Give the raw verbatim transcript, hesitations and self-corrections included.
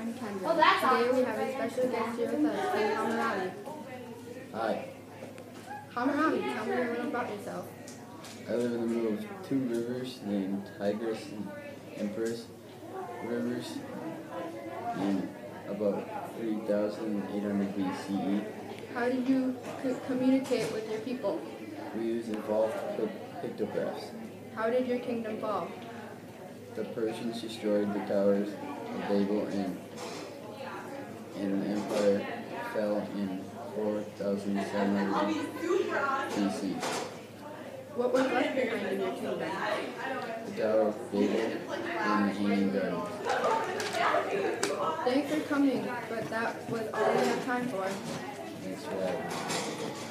I'm Kendra. Today we have a special guest here with us, King Hammurabi. Hi. Hammurabi, tell me a little about yourself. I live in the middle of two rivers named Tigris and Empress rivers in about three thousand eight hundred B C E. How did you c- communicate with your people? We use involved pictographs. How did your kingdom fall? The Persians destroyed the towers of Babel and, and the empire fell in four thousand seven hundred B C. What was left behind in your kingdom? The Tower of Babel and the Hanging Gardens. Thanks for coming, but that was all we have time for. Thanks for having me.